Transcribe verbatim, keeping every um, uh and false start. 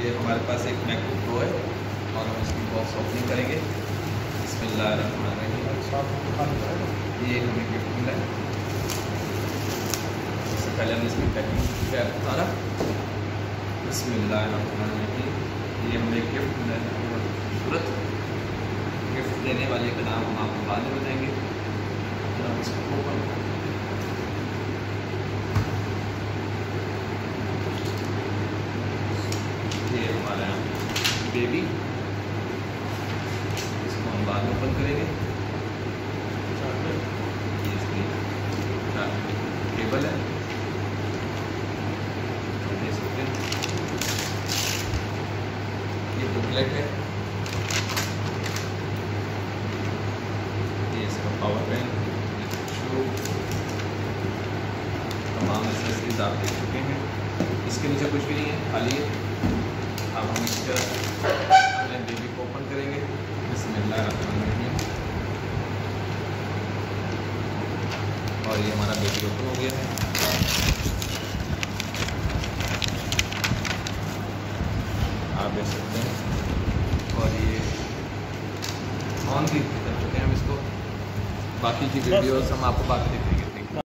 ये हमारे पास एक मैकबुक प्रो है और हम इसकी बॉक्स ओपनिंग करेंगे। बिस्मिल्लाहिर्रहमानिर्रहीम। ये हमें गिफ्ट मिला है। सबसे पहले हमने इसकी पैकिंग पैक उतारा। बिस्मिल्लाहिर्रहमानिर्रहीम। ये हमें गिफ्ट मिला है, बहुत खूबसूरत। गिफ्ट देने वाले का नाम हम आपको बाद में बताएंगे। तो हम इसको ओपन ये हमारा बेबी, इसको हम बाद में ओपन करेंगे। ये इसकी केबल है, देख सकते हैं। ये बुकलेट है, ये इसका पावर बैंक, शू, तमाम एक्सेसरीज आप देख चुके हैं। इसके नीचे कुछ भी नहीं है, खाली है। अब हम इसका अपने बेबी को ओपन करेंगे। बिस्मिल्लाहिर्रहमानिर्रहीम। और ये हमारा बेबी ओपन हो गया है। आप देख सकते हैं। और ये ऑन भी कर चुके हैं हम इसको। बाकी की वीडियोस हम आपको बाकी दिखाएंगे।